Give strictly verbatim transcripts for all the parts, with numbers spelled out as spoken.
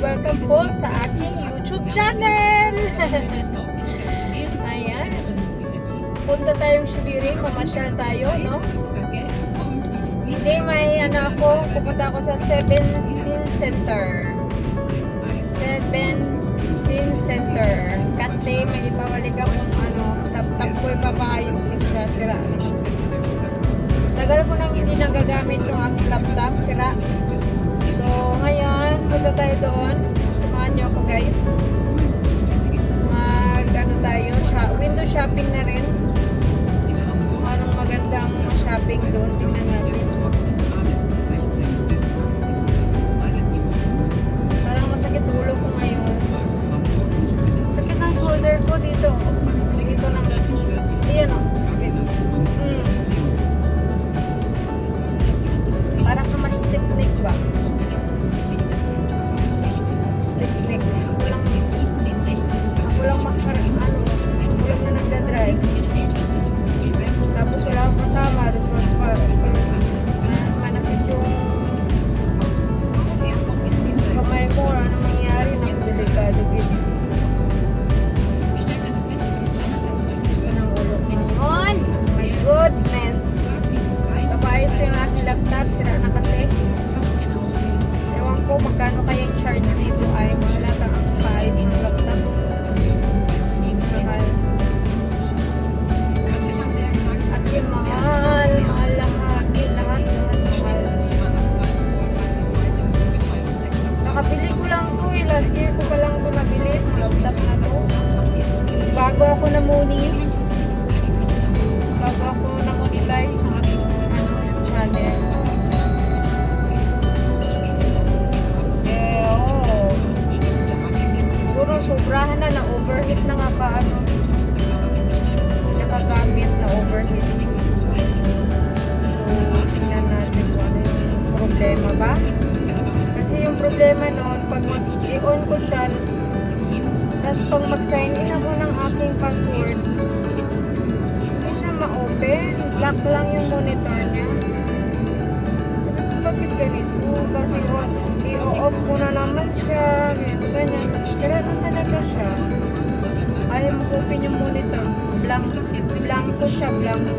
welcome po sa aking YouTube channel. Ayan. Punta tayong Subirin, mamasyal tayo, no? Hindi, may ano ako, pupunta ako sa Seven Sin Center. Seven Sin Center. Kasi may ipawalik akong ano, tap-tap ko ipapaayos ko sila, sira. Tagal ko nang hindi nagagamit yung aking laptop, sira. So, ngayon, punta tayo doon. Samahan nyo ako, guys. Mag, ano tayo, window shopping na rin. Kung anong magandang shopping doon, tingnan natin. Parang masakit ulo ko ngayon. Sakit ng shoulder ko dito. Dito lang. Ayan o. Mm. Parang ka mas stiffness ba? Stiffness. Walang, walang makarang ano. Walang na nagdadrive. Tapos wala akong kasama. Tapos mas manapit yung kamay mo. Ano mangyari? Nakadelikado dito. Oh my goodness. Kabayos yung aking laptop. Sira na kasi. Ewan ko magkano kayang charge dito ay mahalata ang kaayos ng laptop. Mahal. As in mahal. Mahal lang hagi. Lahat. Lahat mahal. Nakabili ko lang to eh. Last year ko pa lang ito nabili. Laptop na to. Bago ako na muni. Bago ako na monetize sa aking ano, channel. Pero siguro sobrahan na na overheat na nga pa ano. Nakagamit na overheat. So, tingnan natin kung ano yung problema ba. Kasi yung problema noon, pag mag-i-on ko siya, tapos pag mag-sign in ako ng aking password, hindi siya ma-open. Black lang yung monitor niya. So, bakit ganito? Kasi i-off ko na naman siya. Ganito, ganyan. Sira na talaga siya. Ayaw mag-open yung monitor. Blank, blanco siya, blanco.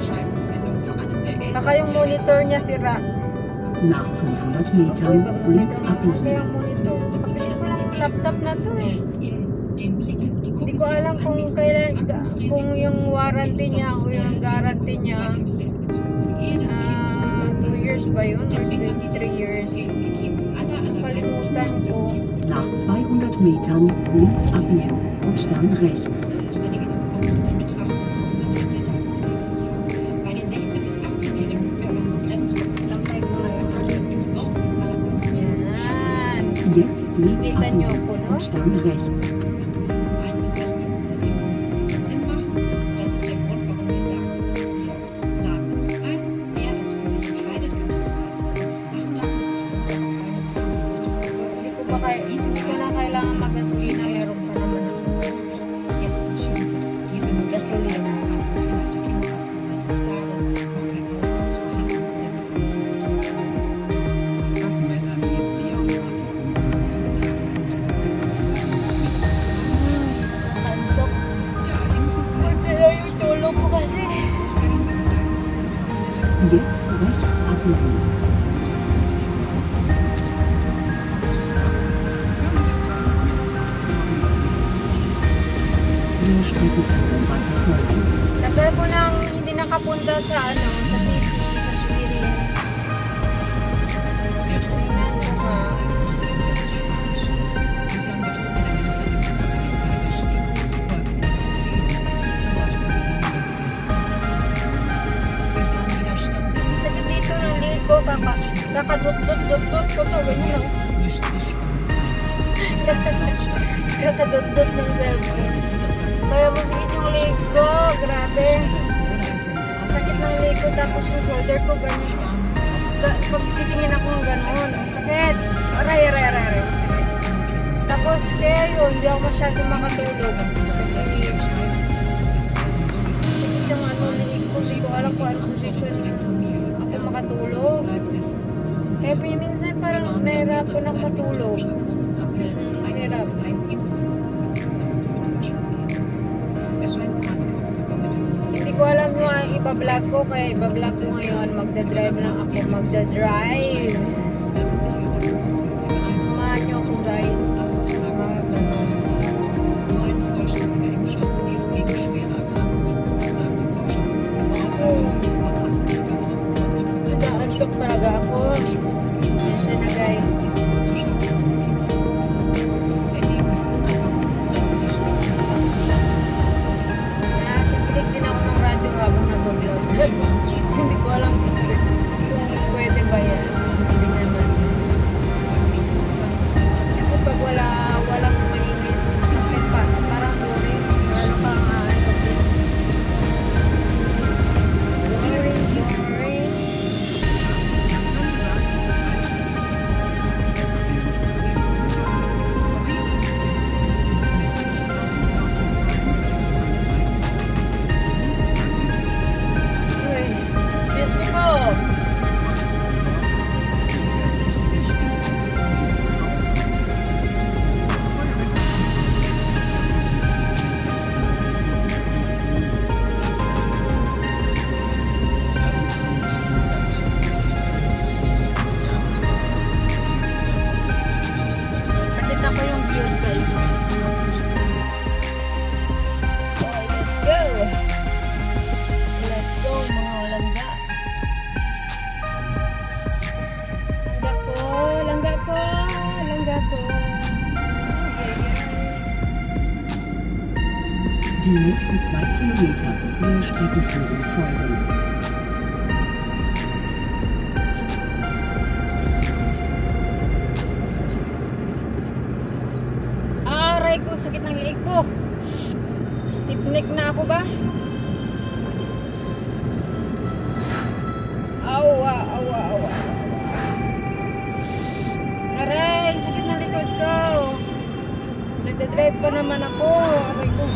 Baka yung monitor niya sira. Nach fünfhundert Metern links abbiegen. Kaya yung monitor. Kapili ko lang yung laptop na to eh. Hindi ko alam kung kailan, kung yung warranty niya o yung guarantee niya uh, two years ba yun or twenty-three years. Kalimutan ko. Nach zweihundert Metern links abbiegen und dann rechts. Jetzt links abbiegen und dann rechts. Baka hindi ko na kailangan mag-gasolina, meron pa naman ako gasolina. Kantok. Kunti lang yung tulog ko kasi. Jetzt rechts abbiegen. Tagal ko nang hindi nakapunta sa ano, sa city, sa Subirin. Kasi dito ng liit ko, kakadot-dot-dot-dot ko to, ganyan lang. Kakadot-dot ng cellphone. Kaya masakit yung leg ko, grabe. Ang sakit ng leg ko, tapos yung shoulder ko, ganyan. Pag titingin ako ng gano'n, sakit. Aray, aray, aray, aray, masakit. Tapos, kaya yun, hindi ako masyadong makatulog. Kasi, sakit yung ano, leg ko, hindi ko alam kung anong position ako makatulog. Kaya minsan parang nahirapan ako matulog. Hirap. Hindi ko alam yung ang iba-vlog ko, kaya iba-vlog ko ngayon. Magdadrive lang ako. Magdadrive. Samahan nyo ako, guys. Na-unshock talaga ako. Yan na, guys. Nakikinig din ako ng radyo habang nag-vlog. Hindi ko alam kung pwede ba yan. Tingnan natin. Kasi pag wala, walang maingay sa sasakyan pa, parang boring. Lalo ka ang ano. Boring, boring. Uy, excuse me po. Nakita ko yung views, guys. Okay, let's go. Let's go, mga langga. Langga ko, langga ko, langga ko. Die nächsten zwei Kilometer der Streckenführung folgen. Aray ko, sakit ng liig ko. Stiff neck na ako ba? Awa, awa, awa. Aray, sakit ng likod ko. Nagdadrive pa naman ako. Aray ko.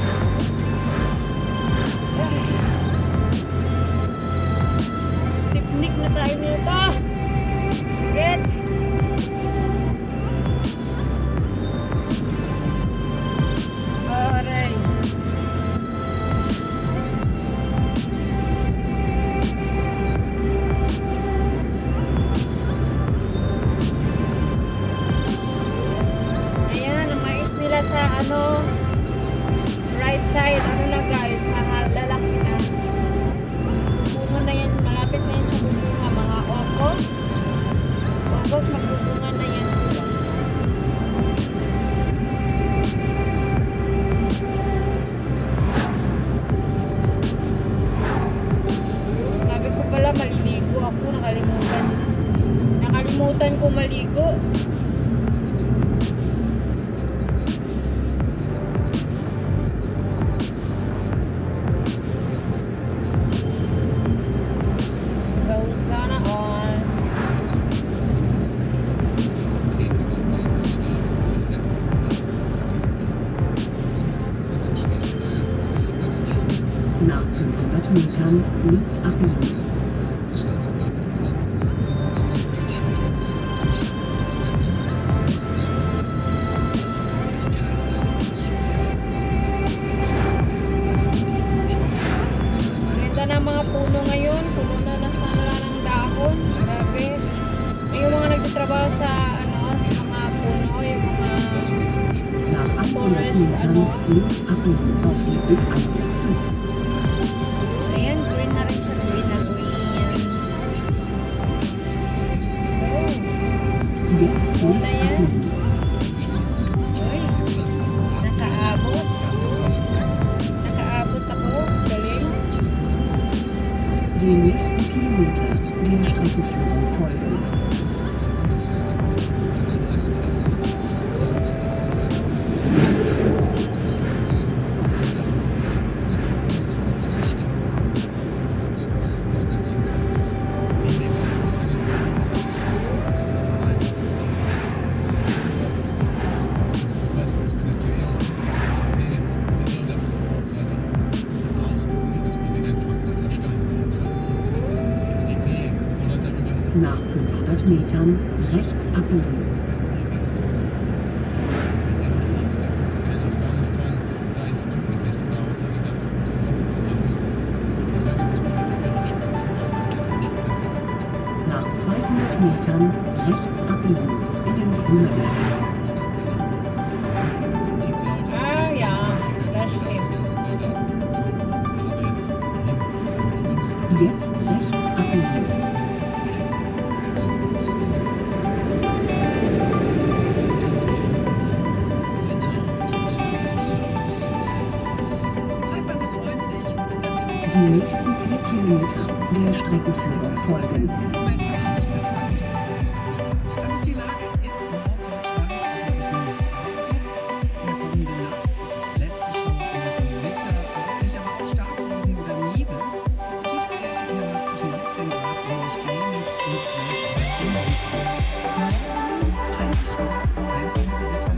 Stiff neck na tayo nito. Sakit. Aray. Ayan, ang mais nila sa ano, right side, ano na guys, mahal, lalaki na. Magbubunga na yan, malapit na yan sa bubunga, mga August. August, magbubunga na yan sila. Sabi ko pala, maliligo ako, nakalimutan. Nakalimutan ko maligo. So, sana all. Nach fünfhundert Metern links abbiegen. Ganda ng mga puno ngayon. Puno na nasa ng dahon. Grabe. May yung mga nagtatrabaho sa ano, sa mga puno, yung mga Nach achthundert forest, Metern ano. links abbiegen auf die B eins. Ayan, green na rin siya. Green na green. Oh. Jetzt Oh, links na yan. abbiegen. Uy, nakaabot. Nakaabot ako. Galing. Die nächsten Kilometer der Streckenführung folgen. Nach fünfhundert Metern rechts abbiegen. Wunderbar. Ah ja, das stimmt. Jetzt rechts abbiegen. Zeitweise freundlich oder Die nächsten vier Kilometer der Streckenführung folgen. momentan bei zwanzig bis fünfundzwanzig Grad. Das ist die Lage in Norddeutschland auf diesem Nordkopf. In der kommenden Nacht gibt es letzte schon Gewitter, örtlich aber auch starke Regen oder Nebel. Die Tiefstwerte in der Nacht zwischen siebzehn Grad in der Steglitz und zwölf Grad in Windsee. Morgen Einschau, einzelne Gewitter